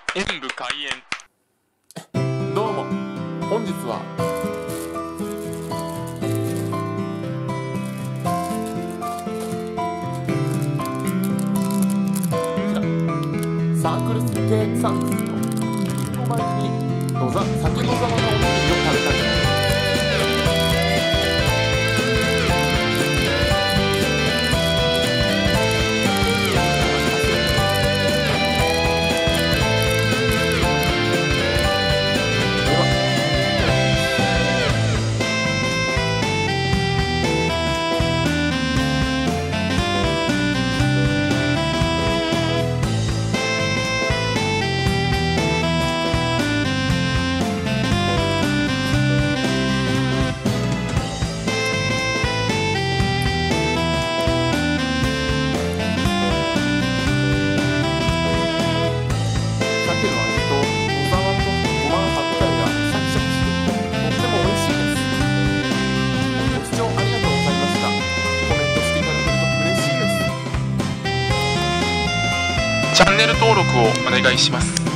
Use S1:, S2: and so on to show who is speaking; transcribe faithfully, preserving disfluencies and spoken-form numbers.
S1: 演武開演。
S2: どうも、本日はこちらサークル系サンクスのりんご米に野ざ先野沢のおにぎりを食べたいと思います。
S1: チャンネル登録をお願いします。